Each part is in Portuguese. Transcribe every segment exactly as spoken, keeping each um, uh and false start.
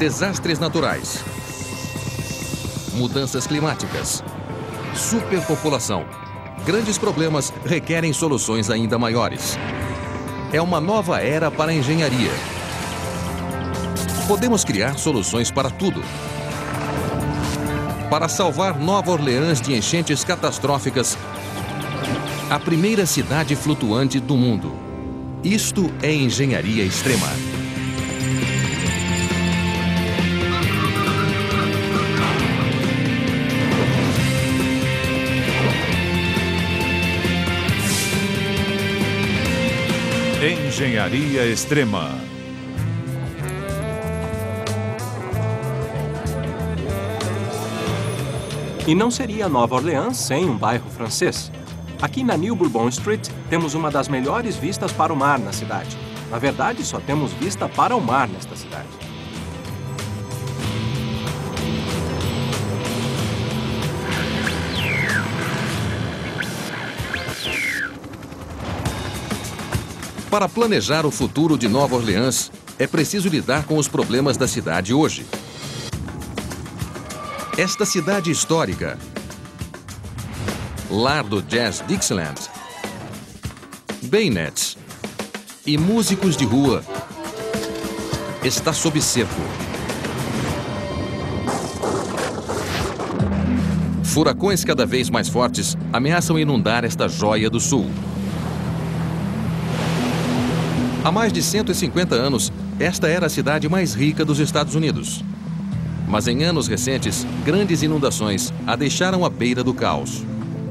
Desastres naturais, mudanças climáticas, superpopulação. Grandes problemas requerem soluções ainda maiores. É uma nova era para a engenharia. Podemos criar soluções para tudo. Para salvar Nova Orleans de enchentes catastróficas, a primeira cidade flutuante do mundo. Isto é engenharia extrema. Engenharia extrema. E não seria Nova Orleans sem um bairro francês. Aqui na New Bourbon Street temos uma das melhores vistas para o mar na cidade. Na verdade, só temos vista para o mar nesta cidade. Para planejar o futuro de Nova Orleans, é preciso lidar com os problemas da cidade hoje. Esta cidade histórica, lar do jazz Dixieland, Bayonets e músicos de rua, está sob cerco. Furacões cada vez mais fortes ameaçam inundar esta joia do sul. Há mais de cento e cinquenta anos, esta era a cidade mais rica dos Estados Unidos. Mas em anos recentes, grandes inundações a deixaram à beira do caos.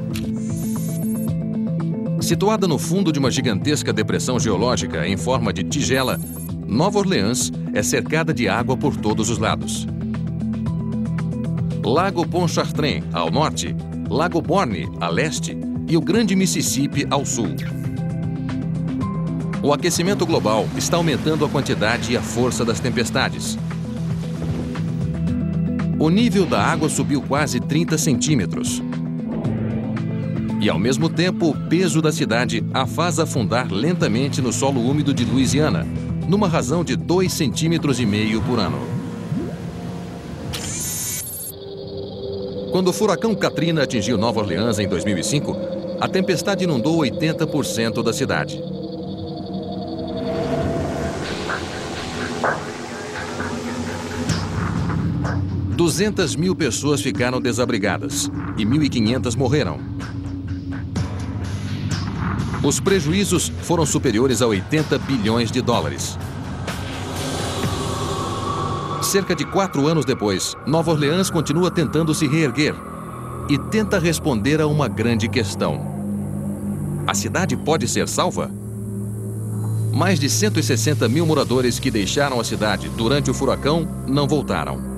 Situada no fundo de uma gigantesca depressão geológica em forma de tigela, Nova Orleans é cercada de água por todos os lados. Lago Pontchartrain, ao norte, Lago Borgne, a leste, e o Grande Mississippi, ao sul. O aquecimento global está aumentando a quantidade e a força das tempestades. O nível da água subiu quase trinta centímetros. E, ao mesmo tempo, o peso da cidade a faz afundar lentamente no solo úmido de Louisiana, numa razão de dois centímetros e meio por ano. Quando o furacão Katrina atingiu Nova Orleans em dois mil e cinco, a tempestade inundou oitenta por cento da cidade. duzentas mil pessoas ficaram desabrigadas e mil e quinhentas morreram. Os prejuízos foram superiores a oitenta bilhões de dólares. Cerca de quatro anos depois, Nova Orleans continua tentando se reerguer e tenta responder a uma grande questão. A cidade pode ser salva? Mais de cento e sessenta mil moradores que deixaram a cidade durante o furacão não voltaram.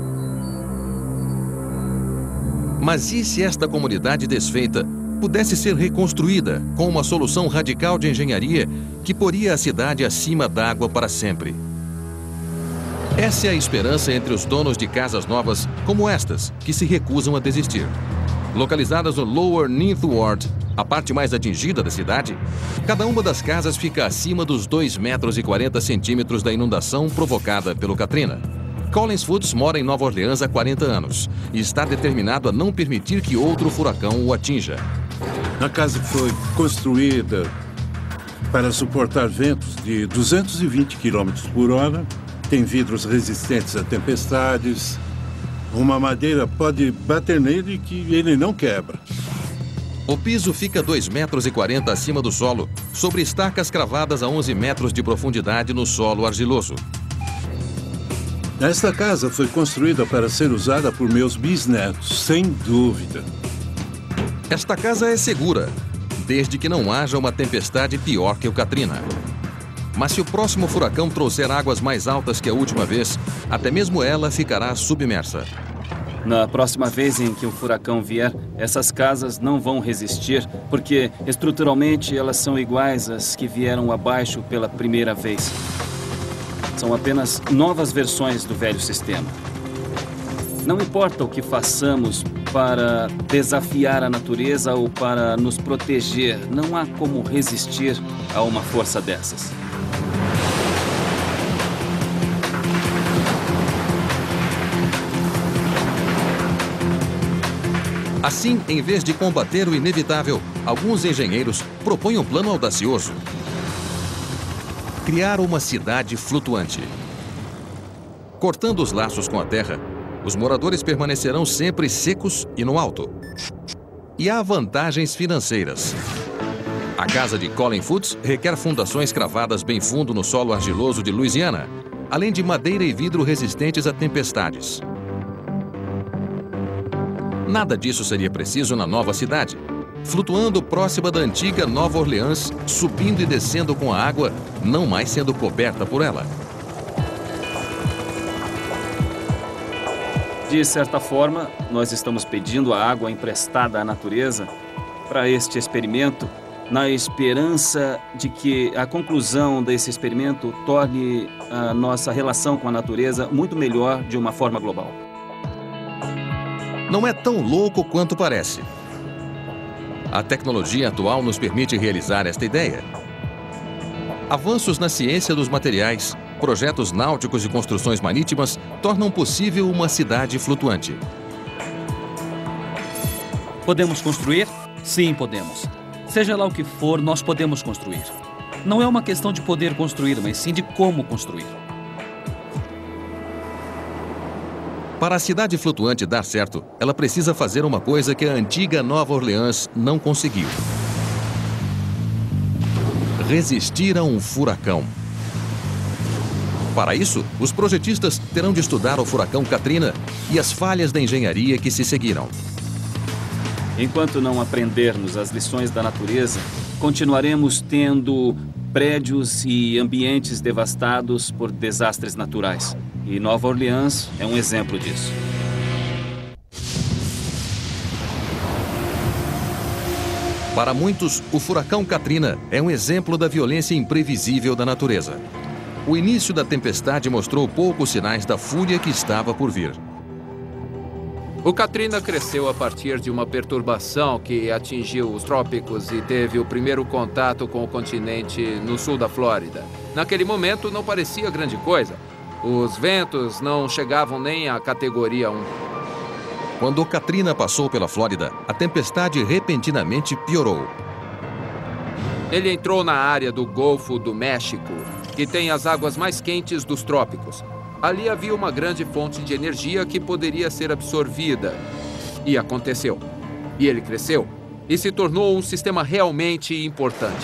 Mas e se esta comunidade desfeita pudesse ser reconstruída com uma solução radical de engenharia que poria a cidade acima d'água para sempre? Essa é a esperança entre os donos de casas novas como estas, que se recusam a desistir. Localizadas no Lower Ninth Ward, a parte mais atingida da cidade, cada uma das casas fica acima dos dois metros e quarenta centímetros da inundação provocada pelo Katrina. Collins Foods mora em Nova Orleans há quarenta anos e está determinado a não permitir que outro furacão o atinja. A casa foi construída para suportar ventos de duzentos e vinte quilômetros por hora, tem vidros resistentes a tempestades, uma madeira pode bater nele que ele não quebra. O piso fica dois metros e quarenta acima do solo, sobre estacas cravadas a onze metros de profundidade no solo argiloso. Esta casa foi construída para ser usada por meus bisnetos, sem dúvida. Esta casa é segura, desde que não haja uma tempestade pior que o Katrina. Mas se o próximo furacão trouxer águas mais altas que a última vez, até mesmo ela ficará submersa. Na próxima vez em que um furacão vier, essas casas não vão resistir, porque estruturalmente elas são iguais às que vieram abaixo pela primeira vez. São apenas novas versões do velho sistema. Não importa o que façamos para desafiar a natureza ou para nos proteger, não há como resistir a uma força dessas. Assim, em vez de combater o inevitável, alguns engenheiros propõem um plano audacioso: criar uma cidade flutuante. Cortando os laços com a terra, os moradores permanecerão sempre secos e no alto. E há vantagens financeiras. A casa de Colin Foots requer fundações cravadas bem fundo no solo argiloso de Louisiana, além de madeira e vidro resistentes a tempestades. Nada disso seria preciso na nova cidade, flutuando próxima da antiga Nova Orleans, subindo e descendo com a água, não mais sendo coberta por ela. De certa forma, nós estamos pedindo a água emprestada à natureza para este experimento, na esperança de que a conclusão desse experimento torne a nossa relação com a natureza muito melhor de uma forma global. Não é tão louco quanto parece. A tecnologia atual nos permite realizar esta ideia. Avanços na ciência dos materiais, projetos náuticos e construções marítimas tornam possível uma cidade flutuante. Podemos construir? Sim, podemos. Seja lá o que for, nós podemos construir. Não é uma questão de poder construir, mas sim de como construir. Para a cidade flutuante dar certo, ela precisa fazer uma coisa que a antiga Nova Orleans não conseguiu: resistir a um furacão. Para isso, os projetistas terão de estudar o furacão Katrina e as falhas da engenharia que se seguiram. Enquanto não aprendermos as lições da natureza, continuaremos tendo prédios e ambientes devastados por desastres naturais. E Nova Orleans é um exemplo disso. Para muitos, o furacão Katrina é um exemplo da violência imprevisível da natureza. O início da tempestade mostrou poucos sinais da fúria que estava por vir. O Katrina cresceu a partir de uma perturbação que atingiu os trópicos e teve o primeiro contato com o continente no sul da Flórida. Naquele momento não parecia grande coisa. Os ventos não chegavam nem à categoria um. Quando o Katrina passou pela Flórida, a tempestade repentinamente piorou. Ele entrou na área do Golfo do México, que tem as águas mais quentes dos trópicos. Ali havia uma grande fonte de energia que poderia ser absorvida. E aconteceu. E ele cresceu e se tornou um sistema realmente importante.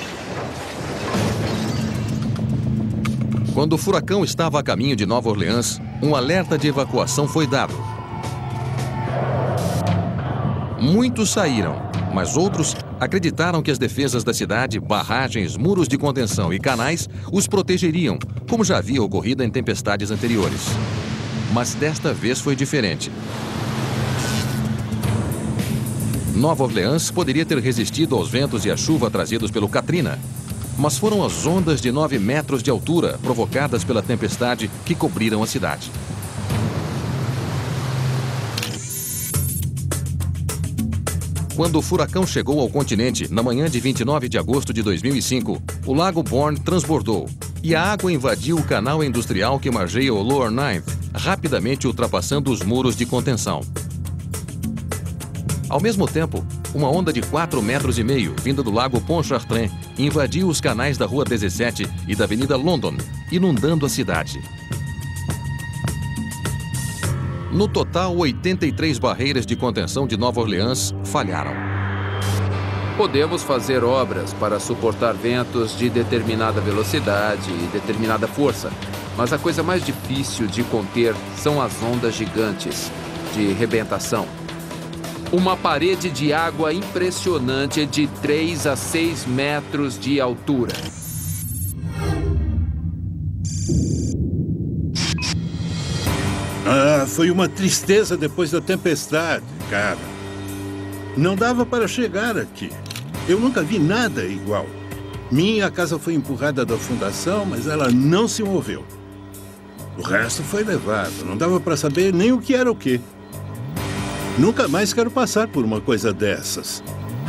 Quando o furacão estava a caminho de Nova Orleans, um alerta de evacuação foi dado. Muitos saíram, mas outros acreditaram que as defesas da cidade, barragens, muros de contenção e canais os protegeriam, como já havia ocorrido em tempestades anteriores. Mas desta vez foi diferente. Nova Orleans poderia ter resistido aos ventos e à chuva trazidos pelo Katrina, mas foram as ondas de nove metros de altura provocadas pela tempestade que cobriram a cidade. Quando o furacão chegou ao continente, na manhã de vinte e nove de agosto de dois mil e cinco, o lago Bourne transbordou e a água invadiu o canal industrial que margeia o Lower Ninth, rapidamente ultrapassando os muros de contenção. Ao mesmo tempo, uma onda de quatro metros e meio, vinda do lago Pontchartrain, invadiu os canais da Rua dezessete e da Avenida London, inundando a cidade. No total, oitenta e três barreiras de contenção de Nova Orleans falharam. Podemos fazer obras para suportar ventos de determinada velocidade e determinada força, mas a coisa mais difícil de conter são as ondas gigantes de rebentação. Uma parede de água impressionante de três a seis metros de altura. Ah, foi uma tristeza depois da tempestade, cara. Não dava para chegar aqui. Eu nunca vi nada igual. Minha casa foi empurrada da fundação, mas ela não se moveu. O resto foi levado. Não dava para saber nem o que era o quê. Nunca mais quero passar por uma coisa dessas.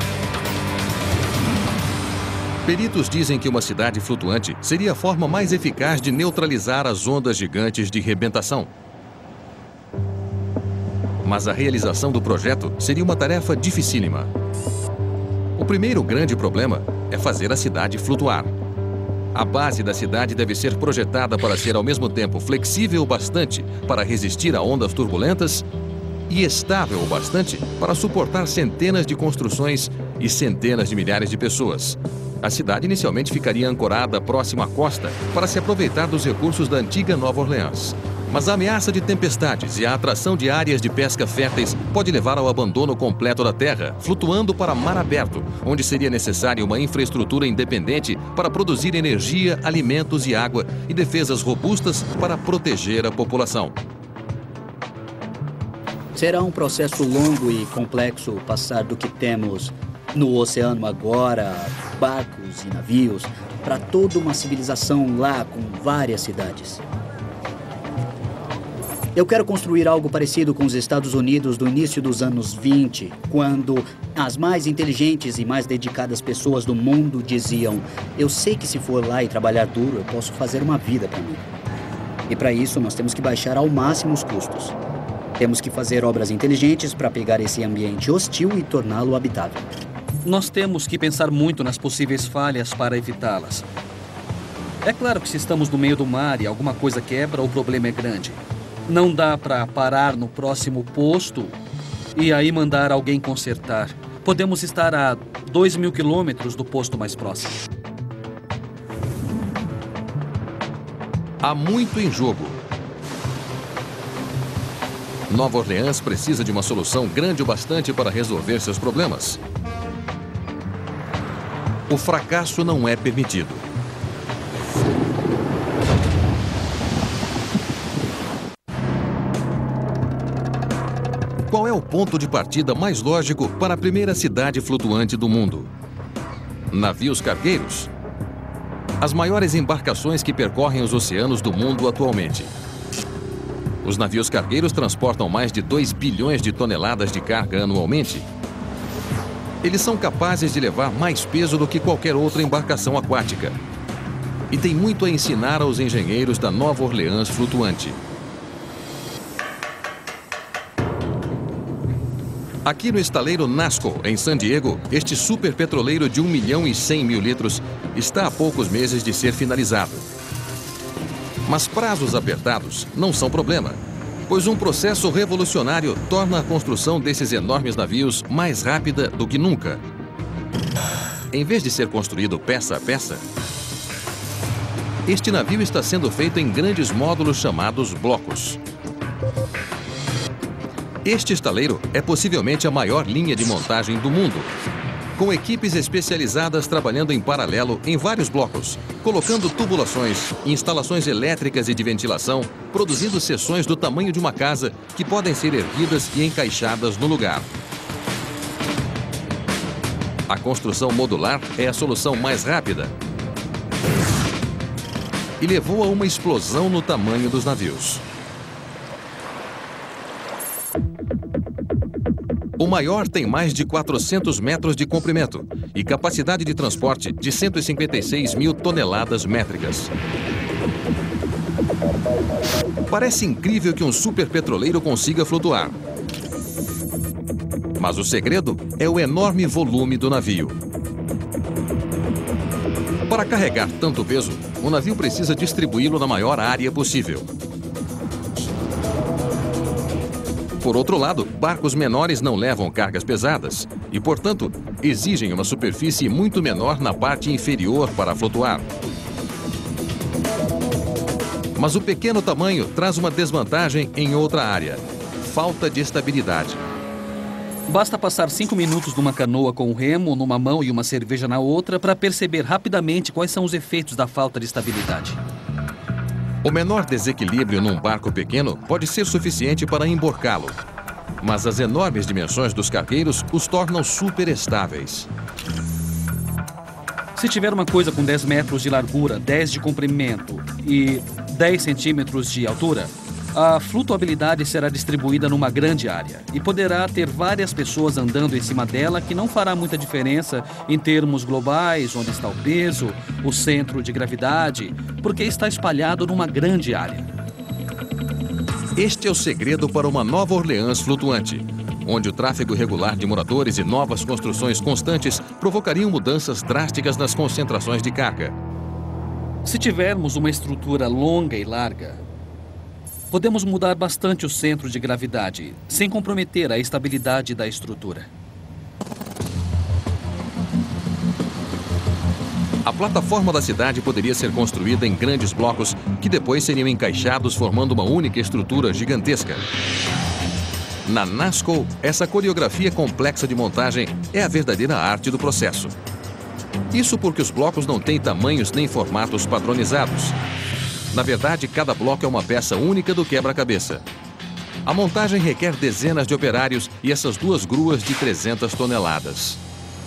Peritos dizem que uma cidade flutuante seria a forma mais eficaz de neutralizar as ondas gigantes de rebentação. Mas a realização do projeto seria uma tarefa dificílima. O primeiro grande problema é fazer a cidade flutuar. A base da cidade deve ser projetada para ser ao mesmo tempo flexível o bastante para resistir a ondas turbulentas e estável o bastante para suportar centenas de construções e centenas de milhares de pessoas. A cidade inicialmente ficaria ancorada próxima à costa para se aproveitar dos recursos da antiga Nova Orleans. Mas a ameaça de tempestades e a atração de áreas de pesca férteis pode levar ao abandono completo da terra, flutuando para mar aberto, onde seria necessária uma infraestrutura independente para produzir energia, alimentos e água e defesas robustas para proteger a população. Será um processo longo e complexo passar do que temos no oceano agora, barcos e navios, para toda uma civilização lá com várias cidades. Eu quero construir algo parecido com os Estados Unidos do início dos anos vinte, quando as mais inteligentes e mais dedicadas pessoas do mundo diziam: eu sei que se for lá e trabalhar duro, eu posso fazer uma vida para mim. E para isso nós temos que baixar ao máximo os custos. Temos que fazer obras inteligentes para pegar esse ambiente hostil e torná-lo habitável. Nós temos que pensar muito nas possíveis falhas para evitá-las. É claro que se estamos no meio do mar e alguma coisa quebra, o problema é grande. Não dá para parar no próximo posto e aí mandar alguém consertar. Podemos estar a dois mil quilômetros do posto mais próximo. Há muito em jogo. Nova Orleans precisa de uma solução grande o bastante para resolver seus problemas. O fracasso não é permitido. Qual é o ponto de partida mais lógico para a primeira cidade flutuante do mundo? Navios cargueiros. As maiores embarcações que percorrem os oceanos do mundo atualmente. Os navios cargueiros transportam mais de dois bilhões de toneladas de carga anualmente. Eles são capazes de levar mais peso do que qualquer outra embarcação aquática. E tem muito a ensinar aos engenheiros da Nova Orleans flutuante. Aqui no estaleiro Nasco, em San Diego, este super petroleiro de um milhão e cem mil litros está há poucos meses de ser finalizado. Mas prazos apertados não são problema, pois um processo revolucionário torna a construção desses enormes navios mais rápida do que nunca. Em vez de ser construído peça a peça, este navio está sendo feito em grandes módulos chamados blocos. Este estaleiro é possivelmente a maior linha de montagem do mundo, com equipes especializadas trabalhando em paralelo em vários blocos, colocando tubulações, instalações elétricas e de ventilação, produzindo seções do tamanho de uma casa que podem ser erguidas e encaixadas no lugar. A construção modular é a solução mais rápida e levou a uma explosão no tamanho dos navios. O maior tem mais de quatrocentos metros de comprimento e capacidade de transporte de cento e cinquenta e seis mil toneladas métricas. Parece incrível que um superpetroleiro consiga flutuar. Mas o segredo é o enorme volume do navio. Para carregar tanto peso, o navio precisa distribuí-lo na maior área possível. Por outro lado, barcos menores não levam cargas pesadas e, portanto, exigem uma superfície muito menor na parte inferior para flutuar. Mas o pequeno tamanho traz uma desvantagem em outra área: falta de estabilidade. Basta passar cinco minutos numa canoa com um remo numa mão e uma cerveja na outra para perceber rapidamente quais são os efeitos da falta de estabilidade. O menor desequilíbrio num barco pequeno pode ser suficiente para emborcá-lo, mas as enormes dimensões dos cargueiros os tornam super estáveis. Se tiver uma coisa com dez metros de largura, dez de comprimento e dez centímetros de altura, a flutuabilidade será distribuída numa grande área e poderá ter várias pessoas andando em cima dela, que não fará muita diferença em termos globais, onde está o peso, o centro de gravidade, porque está espalhado numa grande área. Este é o segredo para uma Nova Orleans flutuante, onde o tráfego irregular de moradores e novas construções constantes provocariam mudanças drásticas nas concentrações de carga. Se tivermos uma estrutura longa e larga, podemos mudar bastante o centro de gravidade, sem comprometer a estabilidade da estrutura. A plataforma da cidade poderia ser construída em grandes blocos que depois seriam encaixados formando uma única estrutura gigantesca. Na NASCO, essa coreografia complexa de montagem é a verdadeira arte do processo. Isso porque os blocos não têm tamanhos nem formatos padronizados. Na verdade, cada bloco é uma peça única do quebra-cabeça. A montagem requer dezenas de operários e essas duas gruas de trezentas toneladas.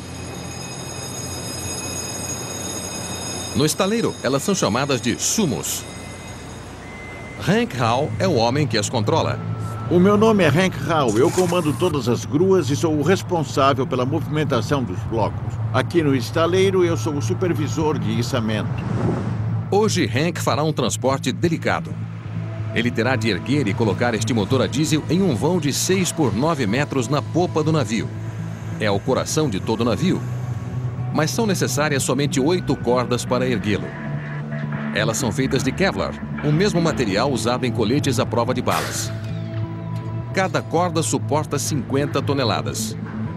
No estaleiro, elas são chamadas de sumos. Hank Hall é o homem que as controla. O meu nome é Hank Hall. Eu comando todas as gruas e sou o responsável pela movimentação dos blocos. Aqui no estaleiro, eu sou o supervisor de içamento. Hoje, Hank fará um transporte delicado. Ele terá de erguer e colocar este motor a diesel em um vão de seis por nove metros na popa do navio. É o coração de todo o navio. Mas são necessárias somente oito cordas para erguê-lo. Elas são feitas de Kevlar, o mesmo material usado em coletes à prova de balas. Cada corda suporta cinquenta toneladas.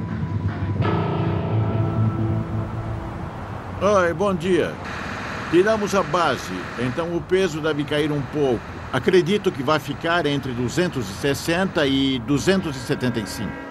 Oi, bom dia. Tiramos a base, então o peso deve cair um pouco. Acredito que vai ficar entre duzentos e sessenta e duzentos e setenta e cinco.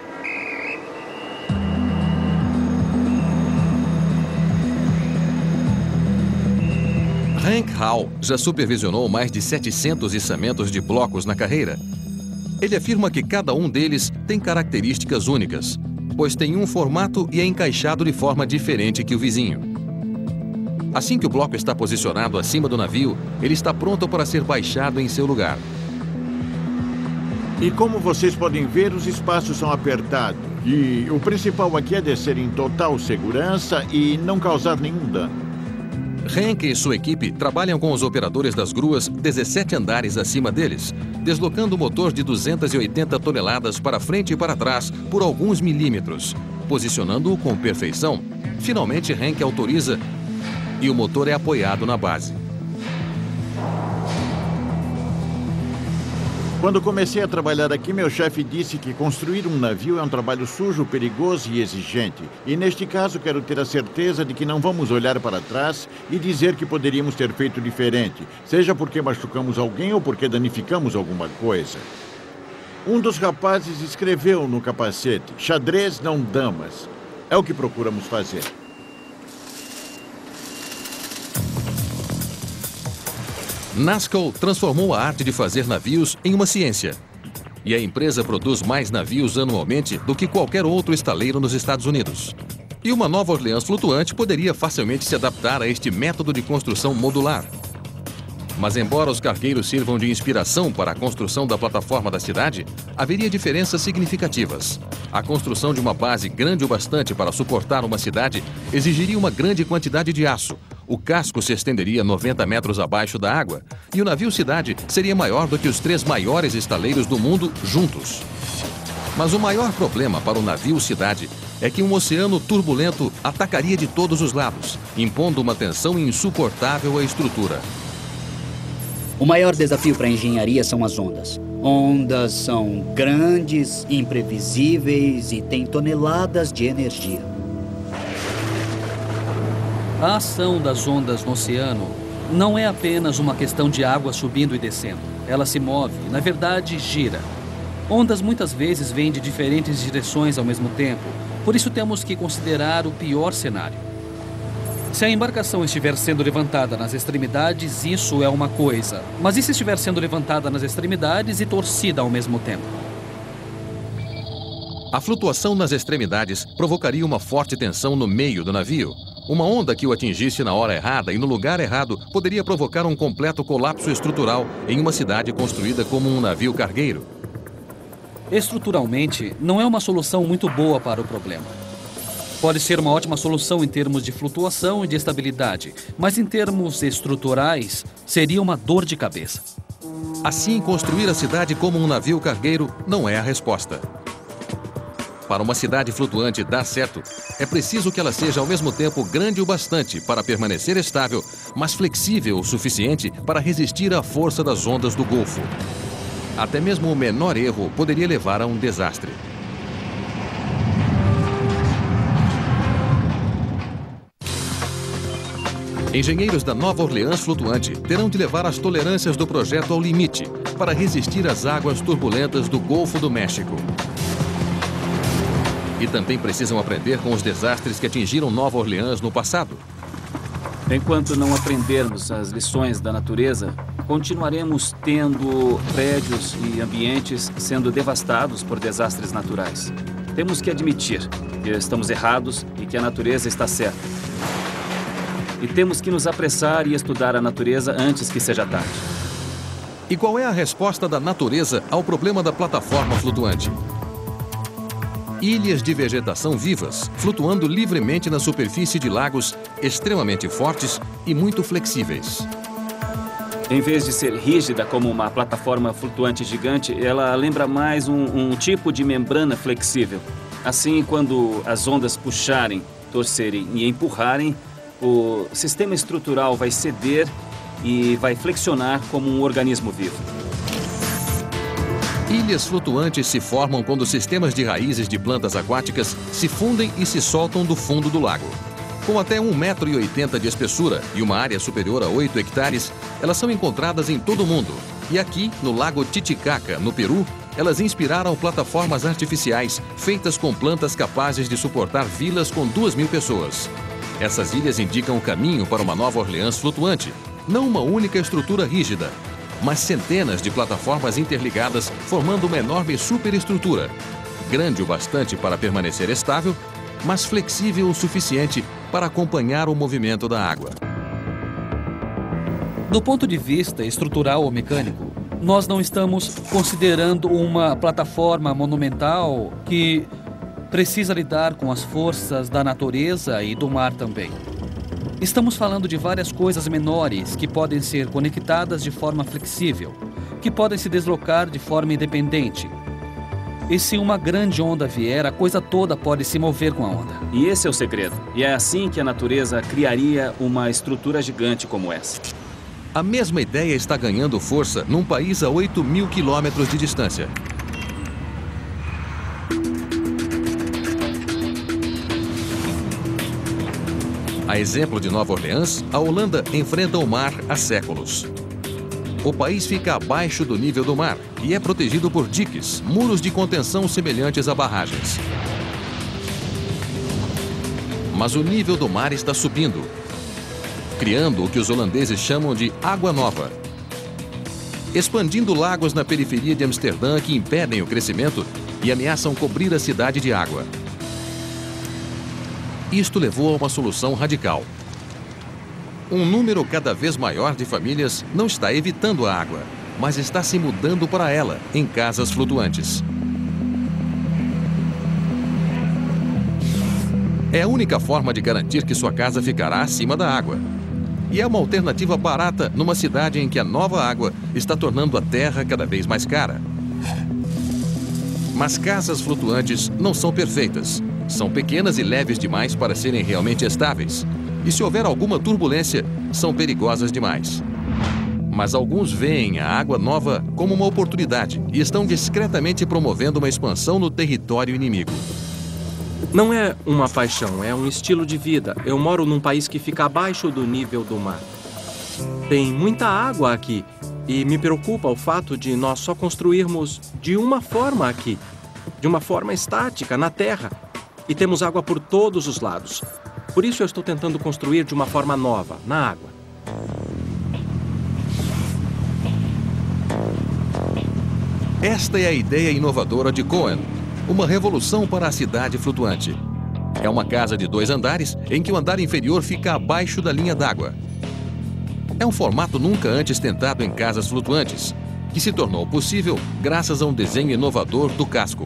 Hank Hall já supervisionou mais de setecentos içamentos de blocos na carreira. Ele afirma que cada um deles tem características únicas, pois tem um formato e é encaixado de forma diferente que o vizinho. Assim que o bloco está posicionado acima do navio, ele está pronto para ser baixado em seu lugar. E como vocês podem ver, os espaços são apertados. E o principal aqui é descer em total segurança e não causar nenhum dano. Hank e sua equipe trabalham com os operadores das gruas dezessete andares acima deles, deslocando o motor de duzentas e oitenta toneladas para frente e para trás por alguns milímetros, posicionando-o com perfeição. Finalmente, Hank autoriza e o motor é apoiado na base. Quando comecei a trabalhar aqui, meu chefe disse que construir um navio é um trabalho sujo, perigoso e exigente. E neste caso, quero ter a certeza de que não vamos olhar para trás e dizer que poderíamos ter feito diferente, seja porque machucamos alguém ou porque danificamos alguma coisa. Um dos rapazes escreveu no capacete: xadrez, não damas. É o que procuramos fazer. NASCO transformou a arte de fazer navios em uma ciência. E a empresa produz mais navios anualmente do que qualquer outro estaleiro nos Estados Unidos. E uma Nova Orleans flutuante poderia facilmente se adaptar a este método de construção modular. Mas embora os cargueiros sirvam de inspiração para a construção da plataforma da cidade, haveria diferenças significativas. A construção de uma base grande o bastante para suportar uma cidade exigiria uma grande quantidade de aço. O casco se estenderia noventa metros abaixo da água e o navio-cidade seria maior do que os três maiores estaleiros do mundo juntos. Mas o maior problema para o navio-cidade é que um oceano turbulento atacaria de todos os lados, impondo uma tensão insuportável à estrutura. O maior desafio para a engenharia são as ondas. Ondas são grandes, imprevisíveis e têm toneladas de energia. A ação das ondas no oceano não é apenas uma questão de água subindo e descendo. Ela se move, na verdade, gira. Ondas muitas vezes vêm de diferentes direções ao mesmo tempo, por isso temos que considerar o pior cenário. Se a embarcação estiver sendo levantada nas extremidades, isso é uma coisa. Mas e se estiver sendo levantada nas extremidades e torcida ao mesmo tempo? A flutuação nas extremidades provocaria uma forte tensão no meio do navio. Uma onda que o atingisse na hora errada e no lugar errado poderia provocar um completo colapso estrutural em uma cidade construída como um navio cargueiro. Estruturalmente, não é uma solução muito boa para o problema. Pode ser uma ótima solução em termos de flutuação e de estabilidade, mas em termos estruturais, seria uma dor de cabeça. Assim, construir a cidade como um navio cargueiro não é a resposta. Para uma cidade flutuante dar certo, é preciso que ela seja ao mesmo tempo grande o bastante para permanecer estável, mas flexível o suficiente para resistir à força das ondas do Golfo. Até mesmo o menor erro poderia levar a um desastre. Engenheiros da Nova Orleans Flutuante terão de levar as tolerâncias do projeto ao limite para resistir às águas turbulentas do Golfo do México. E também precisam aprender com os desastres que atingiram Nova Orleans no passado. Enquanto não aprendermos as lições da natureza, continuaremos tendo prédios e ambientes sendo devastados por desastres naturais. Temos que admitir que estamos errados e que a natureza está certa. E temos que nos apressar e estudar a natureza antes que seja tarde. E qual é a resposta da natureza ao problema da plataforma flutuante? Ilhas de vegetação vivas, flutuando livremente na superfície de lagos extremamente fortes e muito flexíveis. Em vez de ser rígida como uma plataforma flutuante gigante, ela lembra mais um, um tipo de membrana flexível. Assim, quando as ondas puxarem, torcerem e empurrarem, o sistema estrutural vai ceder e vai flexionar como um organismo vivo. Ilhas flutuantes se formam quando sistemas de raízes de plantas aquáticas se fundem e se soltam do fundo do lago. Com até um metro e oitenta de espessura e uma área superior a oito hectares, elas são encontradas em todo o mundo. E aqui, no Lago Titicaca, no Peru, elas inspiraram plataformas artificiais feitas com plantas capazes de suportar vilas com duas mil pessoas. Essas ilhas indicam o caminho para uma Nova Orleans flutuante, não uma única estrutura rígida, mas centenas de plataformas interligadas formando uma enorme superestrutura, grande o bastante para permanecer estável, mas flexível o suficiente para acompanhar o movimento da água. Do ponto de vista estrutural ou mecânico, nós não estamos considerando uma plataforma monumental que precisa lidar com as forças da natureza e do mar também. Estamos falando de várias coisas menores que podem ser conectadas de forma flexível, que podem se deslocar de forma independente. E se uma grande onda vier, a coisa toda pode se mover com a onda. E esse é o segredo. E é assim que a natureza criaria uma estrutura gigante como essa. A mesma ideia está ganhando força num país a oito mil quilômetros de distância. A exemplo de Nova Orleans, a Holanda enfrenta o mar há séculos. O país fica abaixo do nível do mar e é protegido por diques, muros de contenção semelhantes a barragens. Mas o nível do mar está subindo, criando o que os holandeses chamam de água nova, expandindo lagos na periferia de Amsterdã que impedem o crescimento e ameaçam cobrir a cidade de água. Isto levou a uma solução radical. Um número cada vez maior de famílias não está evitando a água, mas está se mudando para ela em casas flutuantes. É a única forma de garantir que sua casa ficará acima da água. E é uma alternativa barata numa cidade em que a nova água está tornando a terra cada vez mais cara. Mas casas flutuantes não são perfeitas. São pequenas e leves demais para serem realmente estáveis. E se houver alguma turbulência, são perigosas demais. Mas alguns veem a água nova como uma oportunidade e estão discretamente promovendo uma expansão no território inimigo. Não é uma paixão, é um estilo de vida. Eu moro num país que fica abaixo do nível do mar. Tem muita água aqui e me preocupa o fato de nós só construirmos de uma forma aqui, de uma forma estática, na terra. E temos água por todos os lados. Por isso eu estou tentando construir de uma forma nova, na água. Esta é a ideia inovadora de Cohen, uma revolução para a cidade flutuante. É uma casa de dois andares em que o andar inferior fica abaixo da linha d'água. É um formato nunca antes tentado em casas flutuantes, que se tornou possível graças a um desenho inovador do casco.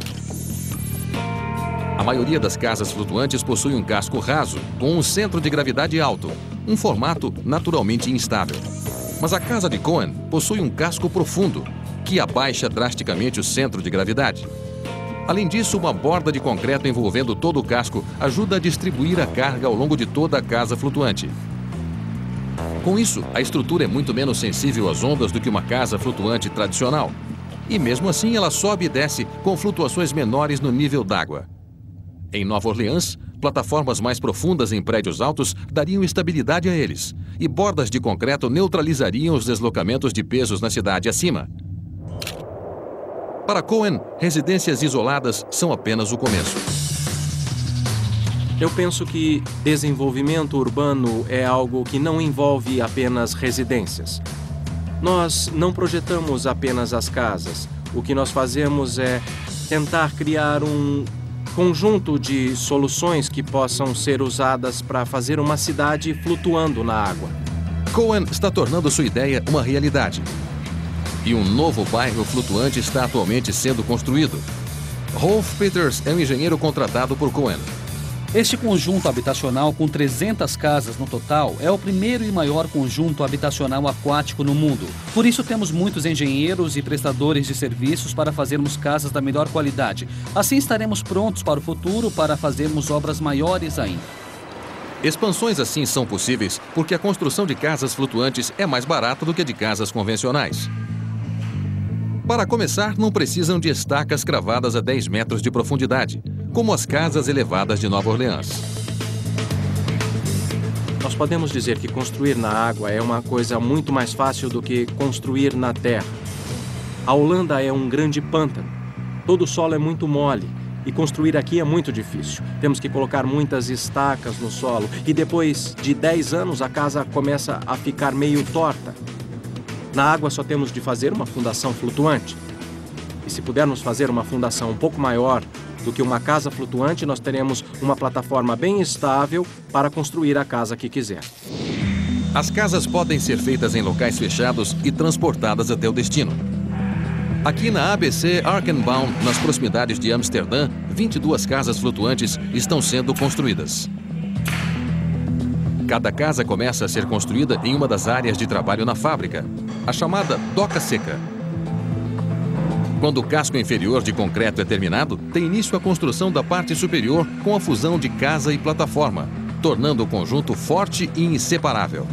A maioria das casas flutuantes possui um casco raso, com um centro de gravidade alto, um formato naturalmente instável. Mas a casa de Cohen possui um casco profundo, que abaixa drasticamente o centro de gravidade. Além disso, uma borda de concreto envolvendo todo o casco ajuda a distribuir a carga ao longo de toda a casa flutuante. Com isso, a estrutura é muito menos sensível às ondas do que uma casa flutuante tradicional. E mesmo assim, ela sobe e desce com flutuações menores no nível d'água. Em Nova Orleans, plataformas mais profundas em prédios altos dariam estabilidade a eles, e bordas de concreto neutralizariam os deslocamentos de pesos na cidade acima. Para Cohen, residências isoladas são apenas o começo. Eu penso que desenvolvimento urbano é algo que não envolve apenas residências. Nós não projetamos apenas as casas. O que nós fazemos é tentar criar um conjunto de soluções que possam ser usadas para fazer uma cidade flutuando na água. Cohen está tornando sua ideia uma realidade. E um novo bairro flutuante está atualmente sendo construído. Rolf Peters é um engenheiro contratado por Cohen. Este conjunto habitacional, com trezentas casas no total, é o primeiro e maior conjunto habitacional aquático no mundo. Por isso, temos muitos engenheiros e prestadores de serviços para fazermos casas da melhor qualidade. Assim, estaremos prontos para o futuro para fazermos obras maiores ainda. Expansões assim são possíveis porque a construção de casas flutuantes é mais barata do que a de casas convencionais. Para começar, não precisam de estacas cravadas a dez metros de profundidade, como as casas elevadas de Nova Orleans. Nós podemos dizer que construir na água é uma coisa muito mais fácil do que construir na terra. A Holanda é um grande pântano. Todo o solo é muito mole e construir aqui é muito difícil. Temos que colocar muitas estacas no solo e depois de dez anos a casa começa a ficar meio torta. Na água só temos de fazer uma fundação flutuante. E se pudermos fazer uma fundação um pouco maior do que uma casa flutuante, nós teremos uma plataforma bem estável para construir a casa que quiser. As casas podem ser feitas em locais fechados e transportadas até o destino. Aqui na A B C Arkenbaum, nas proximidades de Amsterdã, vinte e duas casas flutuantes estão sendo construídas. Cada casa começa a ser construída em uma das áreas de trabalho na fábrica, a chamada doca seca. Quando o casco inferior de concreto é terminado, tem início a construção da parte superior com a fusão de casa e plataforma, tornando o conjunto forte e inseparável.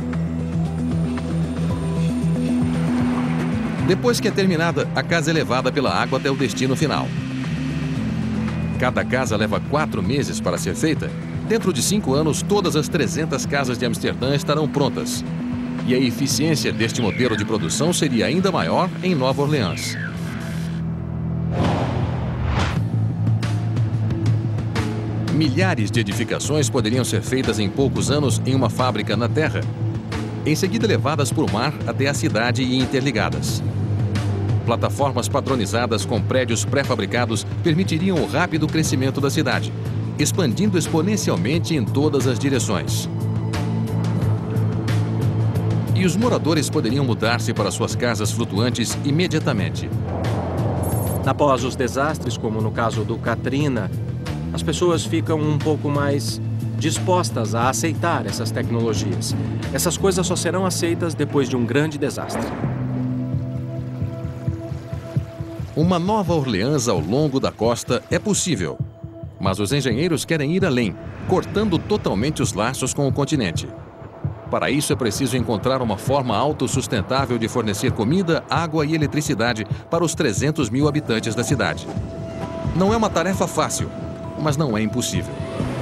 Depois que é terminada, a casa é levada pela água até o destino final. Cada casa leva quatro meses para ser feita. Dentro de cinco anos, todas as trezentas casas de Amsterdã estarão prontas. E a eficiência deste modelo de produção seria ainda maior em Nova Orleans. Milhares de edificações poderiam ser feitas em poucos anos em uma fábrica na terra, em seguida levadas por mar até a cidade e interligadas. Plataformas padronizadas com prédios pré-fabricados permitiriam o rápido crescimento da cidade, expandindo exponencialmente em todas as direções. E os moradores poderiam mudar-se para suas casas flutuantes imediatamente. Após os desastres, como no caso do Katrina, as pessoas ficam um pouco mais dispostas a aceitar essas tecnologias. Essas coisas só serão aceitas depois de um grande desastre. Uma Nova Orleans ao longo da costa é possível, mas os engenheiros querem ir além, cortando totalmente os laços com o continente. Para isso é preciso encontrar uma forma autossustentável de fornecer comida, água e eletricidade para os trezentos mil habitantes da cidade. Não é uma tarefa fácil, mas não é impossível.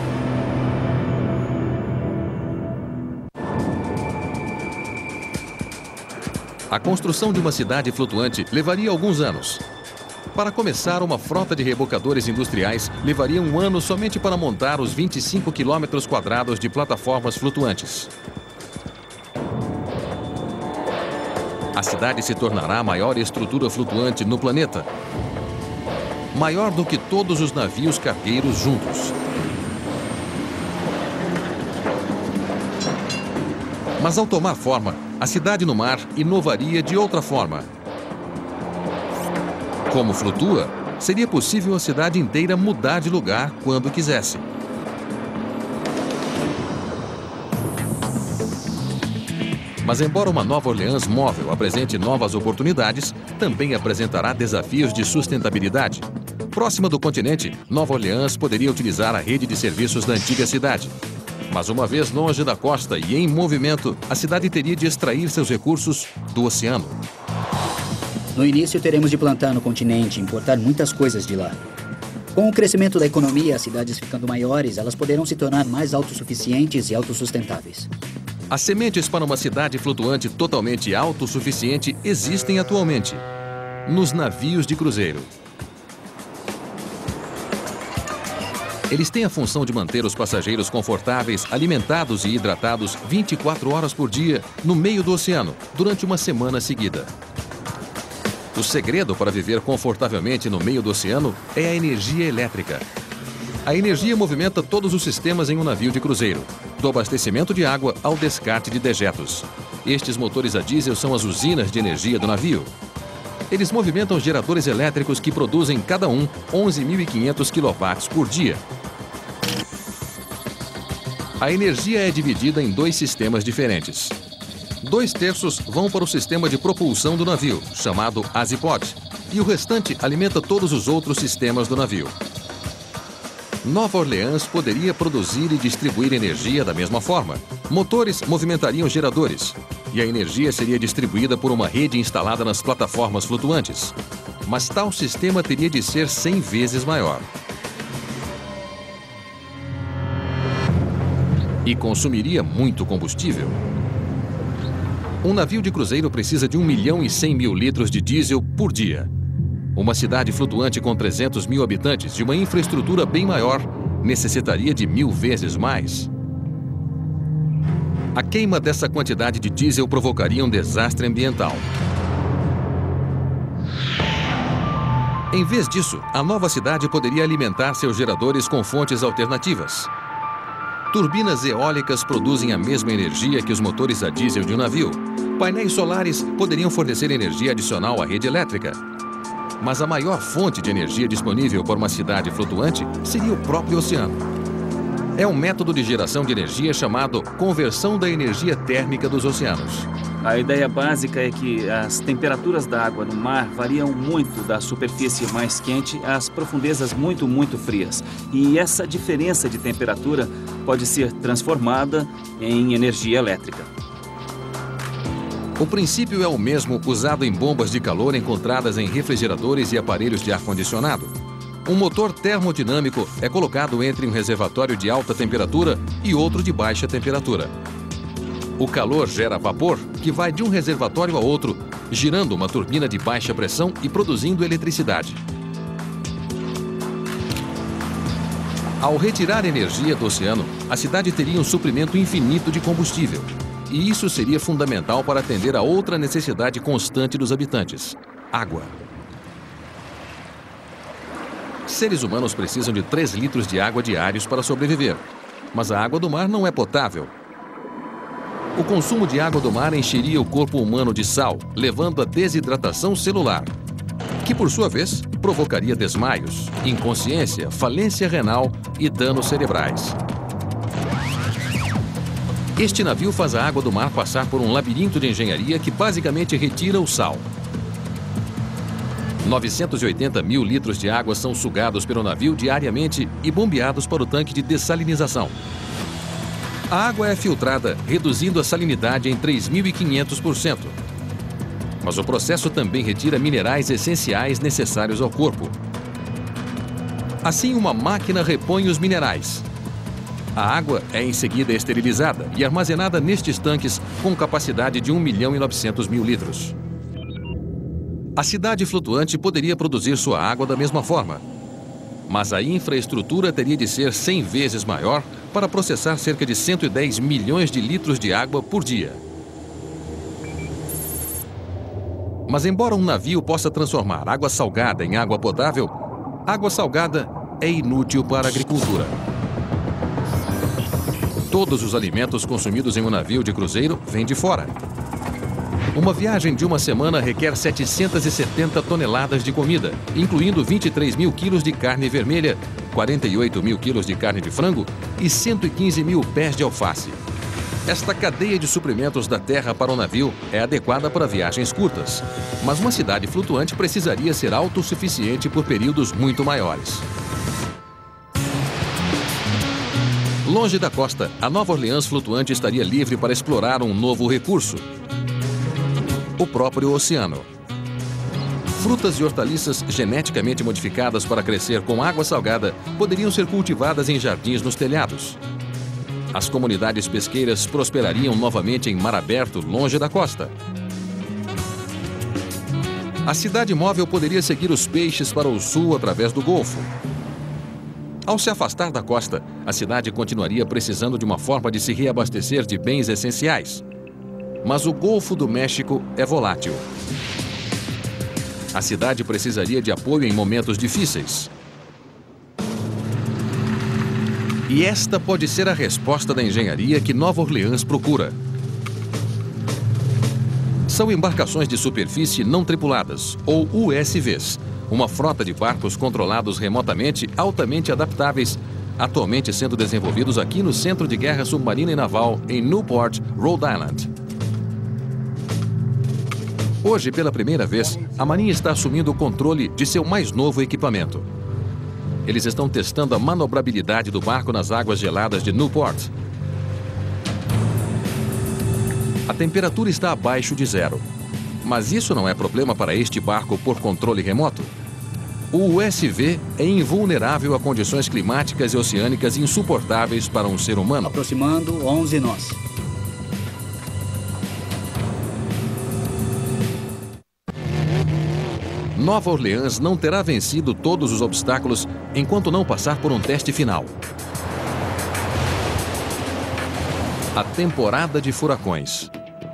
A construção de uma cidade flutuante levaria alguns anos. Para começar, uma frota de rebocadores industriais levaria um ano somente para montar os vinte e cinco quilômetros quadrados de plataformas flutuantes. A cidade se tornará a maior estrutura flutuante no planeta. Maior do que todos os navios cargueiros juntos. Mas ao tomar forma, a cidade no mar inovaria de outra forma. Como flutua, seria possível a cidade inteira mudar de lugar quando quisesse. Mas embora uma Nova Orleans móvel apresente novas oportunidades, também apresentará desafios de sustentabilidade. Próxima do continente, Nova Orleans poderia utilizar a rede de serviços da antiga cidade. Mas uma vez longe da costa e em movimento, a cidade teria de extrair seus recursos do oceano. No início, teremos de plantar no continente e importar muitas coisas de lá. Com o crescimento da economia, as cidades ficando maiores, elas poderão se tornar mais autossuficientes e autossustentáveis. As sementes para uma cidade flutuante totalmente autossuficiente existem atualmente nos navios de cruzeiro. Eles têm a função de manter os passageiros confortáveis, alimentados e hidratados vinte e quatro horas por dia no meio do oceano, durante uma semana seguida. O segredo para viver confortavelmente no meio do oceano é a energia elétrica. A energia movimenta todos os sistemas em um navio de cruzeiro, do abastecimento de água ao descarte de dejetos. Estes motores a diesel são as usinas de energia do navio. Eles movimentam geradores elétricos que produzem cada um onze mil e quinhentos quilowatts por dia. A energia é dividida em dois sistemas diferentes. Dois terços vão para o sistema de propulsão do navio, chamado Azipod, e o restante alimenta todos os outros sistemas do navio. Nova Orleans poderia produzir e distribuir energia da mesma forma. Motores movimentariam geradores, e a energia seria distribuída por uma rede instalada nas plataformas flutuantes. Mas tal sistema teria de ser cem vezes maior. E consumiria muito combustível. Um navio de cruzeiro precisa de um milhão e cem mil litros de diesel por dia. Uma cidade flutuante com trezentos mil habitantes e uma infraestrutura bem maior necessitaria de mil vezes mais. A queima dessa quantidade de diesel provocaria um desastre ambiental. Em vez disso, a nova cidade poderia alimentar seus geradores com fontes alternativas. Turbinas eólicas produzem a mesma energia que os motores a diesel de um navio. Painéis solares poderiam fornecer energia adicional à rede elétrica. Mas a maior fonte de energia disponível por uma cidade flutuante seria o próprio oceano. É um método de geração de energia chamado conversão da energia térmica dos oceanos. A ideia básica é que as temperaturas da água no mar variam muito da superfície mais quente às profundezas muito, muito frias. E essa diferença de temperatura pode ser transformada em energia elétrica. O princípio é o mesmo usado em bombas de calor encontradas em refrigeradores e aparelhos de ar-condicionado. Um motor termodinâmico é colocado entre um reservatório de alta temperatura e outro de baixa temperatura. O calor gera vapor que vai de um reservatório a outro, girando uma turbina de baixa pressão e produzindo eletricidade. Ao retirar energia do oceano, a cidade teria um suprimento infinito de combustível. E isso seria fundamental para atender a outra necessidade constante dos habitantes: água. Seres humanos precisam de três litros de água diários para sobreviver. Mas a água do mar não é potável. O consumo de água do mar encheria o corpo humano de sal, levando à desidratação celular, que por sua vez provocaria desmaios, inconsciência, falência renal e danos cerebrais. Este navio faz a água do mar passar por um labirinto de engenharia que basicamente retira o sal. novecentos e oitenta mil litros de água são sugados pelo navio diariamente e bombeados para o tanque de dessalinização. A água é filtrada, reduzindo a salinidade em três mil e quinhentos por cento. Mas o processo também retira minerais essenciais necessários ao corpo. Assim, uma máquina repõe os minerais. A água é em seguida esterilizada e armazenada nestes tanques com capacidade de um milhão e novecentos mil litros. A cidade flutuante poderia produzir sua água da mesma forma, mas a infraestrutura teria de ser cem vezes maior para processar cerca de cento e dez milhões de litros de água por dia. Mas embora um navio possa transformar água salgada em água potável, água salgada é inútil para a agricultura. Todos os alimentos consumidos em um navio de cruzeiro vêm de fora. Uma viagem de uma semana requer setecentas e setenta toneladas de comida, incluindo vinte e três mil quilos de carne vermelha, quarenta e oito mil quilos de carne de frango e cento e quinze mil pés de alface. Esta cadeia de suprimentos da terra para o navio é adequada para viagens curtas, mas uma cidade flutuante precisaria ser autossuficiente por períodos muito maiores. Longe da costa, a Nova Orleans flutuante estaria livre para explorar um novo recurso: o próprio oceano. Frutas e hortaliças geneticamente modificadas para crescer com água salgada poderiam ser cultivadas em jardins nos telhados. As comunidades pesqueiras prosperariam novamente em mar aberto, longe da costa. A cidade móvel poderia seguir os peixes para o sul através do Golfo. Ao se afastar da costa, a cidade continuaria precisando de uma forma de se reabastecer de bens essenciais. Mas o Golfo do México é volátil. A cidade precisaria de apoio em momentos difíceis. E esta pode ser a resposta da engenharia que Nova Orleans procura. São embarcações de superfície não tripuladas, ou U S Vs, uma frota de barcos controlados remotamente, altamente adaptáveis, atualmente sendo desenvolvidos aqui no Centro de Guerra Submarina e Naval, em Newport, Rhode Island. Hoje, pela primeira vez, a Marinha está assumindo o controle de seu mais novo equipamento. Eles estão testando a manobrabilidade do barco nas águas geladas de Newport. A temperatura está abaixo de zero. Mas isso não é problema para este barco por controle remoto. O U S V é invulnerável a condições climáticas e oceânicas insuportáveis para um ser humano. Aproximando, onze nós. Nova Orleans não terá vencido todos os obstáculos enquanto não passar por um teste final. A temporada de furacões.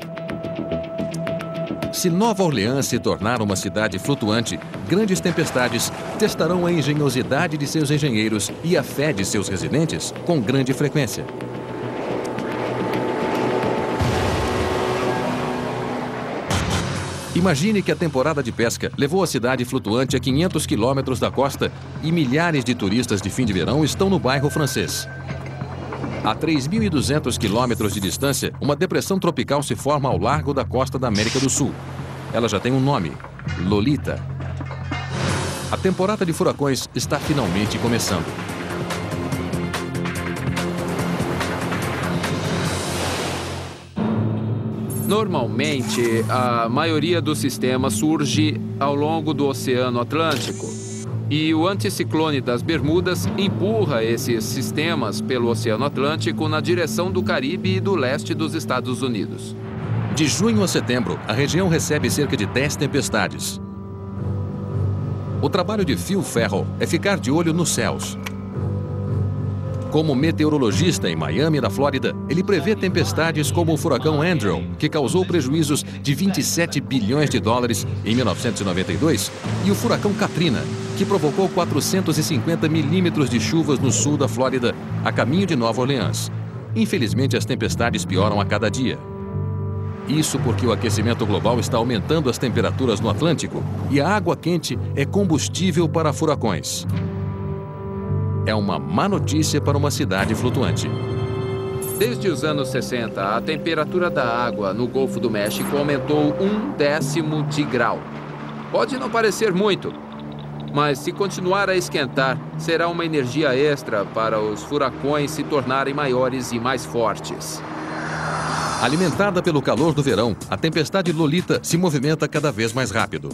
Se Nova Orleans se tornar uma cidade flutuante, grandes tempestades testarão a engenhosidade de seus engenheiros e a fé de seus residentes com grande frequência. Imagine que a temporada de pesca levou a cidade flutuante a quinhentos quilômetros da costa e milhares de turistas de fim de verão estão no bairro francês. A três mil e duzentos quilômetros de distância, uma depressão tropical se forma ao largo da costa da América do Sul. Ela já tem um nome: Lolita. A temporada de furacões está finalmente começando. Normalmente, a maioria dos sistemas surge ao longo do Oceano Atlântico. E o anticiclone das Bermudas empurra esses sistemas pelo Oceano Atlântico na direção do Caribe e do leste dos Estados Unidos. De junho a setembro, a região recebe cerca de dez tempestades. O trabalho de Phil Ferro é ficar de olho nos céus. Como meteorologista em Miami, na Flórida, ele prevê tempestades como o furacão Andrew, que causou prejuízos de vinte e sete bilhões de dólares em mil novecentos e noventa e dois, e o furacão Katrina, que provocou quatrocentos e cinquenta milímetros de chuvas no sul da Flórida, a caminho de Nova Orleans. Infelizmente, as tempestades pioram a cada dia. Isso porque o aquecimento global está aumentando as temperaturas no Atlântico e a água quente é combustível para furacões. É uma má notícia para uma cidade flutuante. Desde os anos sessenta, a temperatura da água no Golfo do México aumentou um décimo de grau. Pode não parecer muito, mas se continuar a esquentar, será uma energia extra para os furacões se tornarem maiores e mais fortes. Alimentada pelo calor do verão, a tempestade Lolita se movimenta cada vez mais rápido.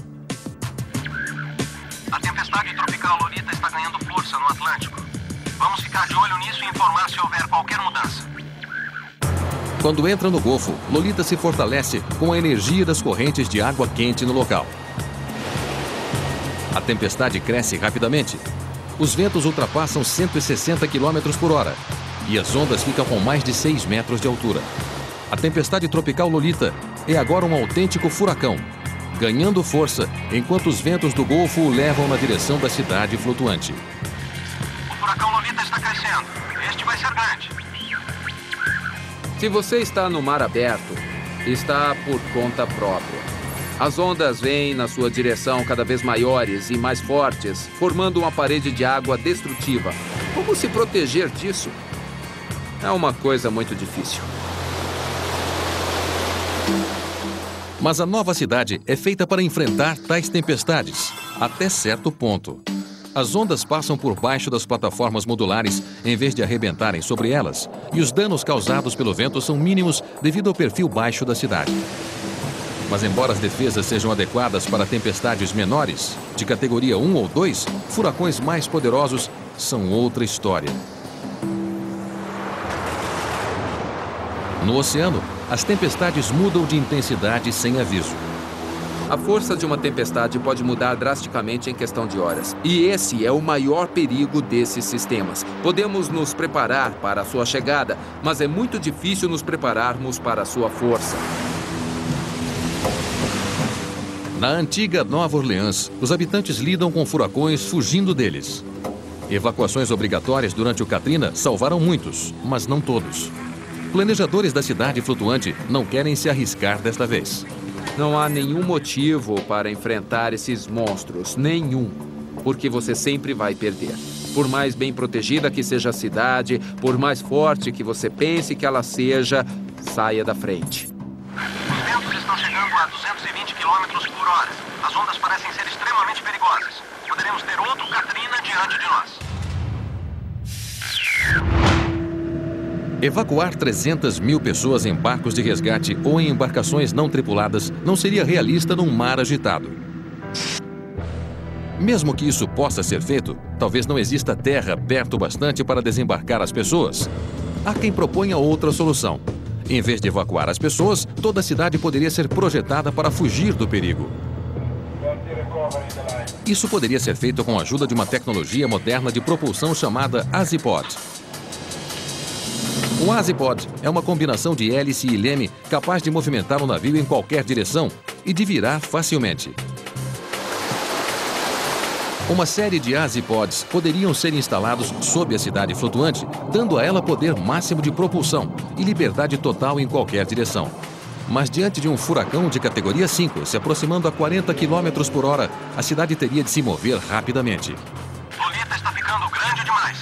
A tempestade tropical Lolita está ganhando força no Atlântico. Vamos ficar de olho nisso e informar se houver qualquer mudança. Quando entra no Golfo, Lolita se fortalece com a energia das correntes de água quente no local. A tempestade cresce rapidamente. Os ventos ultrapassam cento e sessenta quilômetros por hora e as ondas ficam com mais de seis metros de altura. A tempestade tropical Lolita é agora um autêntico furacão, ganhando força enquanto os ventos do Golfo o levam na direção da cidade flutuante. O furacão Lolita está crescendo. Este vai ser grande. Se você está no mar aberto, está por conta própria. As ondas vêm na sua direção cada vez maiores e mais fortes, formando uma parede de água destrutiva. Como se proteger disso? É uma coisa muito difícil. Mas a nova cidade é feita para enfrentar tais tempestades, até certo ponto. As ondas passam por baixo das plataformas modulares, em vez de arrebentarem sobre elas, e os danos causados pelo vento são mínimos devido ao perfil baixo da cidade. Mas embora as defesas sejam adequadas para tempestades menores, de categoria um ou dois, furacões mais poderosos são outra história. No oceano, as tempestades mudam de intensidade sem aviso. A força de uma tempestade pode mudar drasticamente em questão de horas. E esse é o maior perigo desses sistemas. Podemos nos preparar para a sua chegada, mas é muito difícil nos prepararmos para a sua força. Na antiga Nova Orleans, os habitantes lidam com furacões fugindo deles. Evacuações obrigatórias durante o Katrina salvaram muitos, mas não todos. Planejadores da cidade flutuante não querem se arriscar desta vez. Não há nenhum motivo para enfrentar esses monstros, nenhum, porque você sempre vai perder. Por mais bem protegida que seja a cidade, por mais forte que você pense que ela seja, saia da frente. Os ventos estão chegando a duzentos e vinte quilômetros por hora. As ondas parecem ser extremamente perigosas. Poderemos ter outro Katrina diante de nós. Evacuar trezentas mil pessoas em barcos de resgate ou em embarcações não tripuladas não seria realista num mar agitado. Mesmo que isso possa ser feito, talvez não exista terra perto bastante para desembarcar as pessoas. Há quem proponha outra solução. Em vez de evacuar as pessoas, toda a cidade poderia ser projetada para fugir do perigo. Isso poderia ser feito com a ajuda de uma tecnologia moderna de propulsão chamada Azipod. Um Azipod é uma combinação de hélice e leme capaz de movimentar o navio em qualquer direção e de virar facilmente. Uma série de Azipods poderiam ser instalados sob a cidade flutuante, dando a ela poder máximo de propulsão e liberdade total em qualquer direção. Mas diante de um furacão de categoria cinco se aproximando a quarenta quilômetros por hora, a cidade teria de se mover rapidamente. Lolita está ficando grande demais.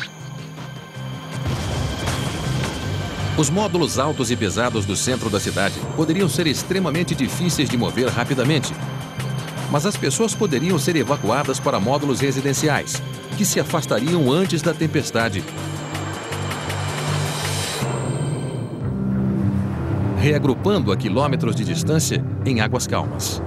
Os módulos altos e pesados do centro da cidade poderiam ser extremamente difíceis de mover rapidamente. Mas as pessoas poderiam ser evacuadas para módulos residenciais, que se afastariam antes da tempestade. Reagrupando a quilômetros de distância em águas calmas.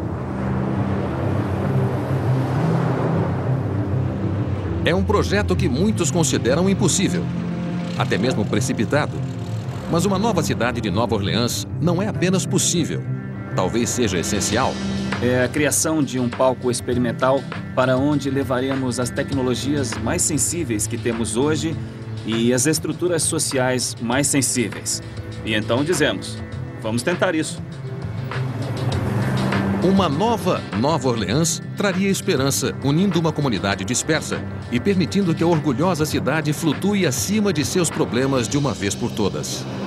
É um projeto que muitos consideram impossível, até mesmo precipitado. Mas uma nova cidade de Nova Orleans não é apenas possível, talvez seja essencial. É a criação de um palco experimental para onde levaremos as tecnologias mais sensíveis que temos hoje e as estruturas sociais mais sensíveis. E então dizemos, vamos tentar isso. Uma nova Nova Orleans traria esperança, unindo uma comunidade dispersa e permitindo que a orgulhosa cidade flutue acima de seus problemas de uma vez por todas.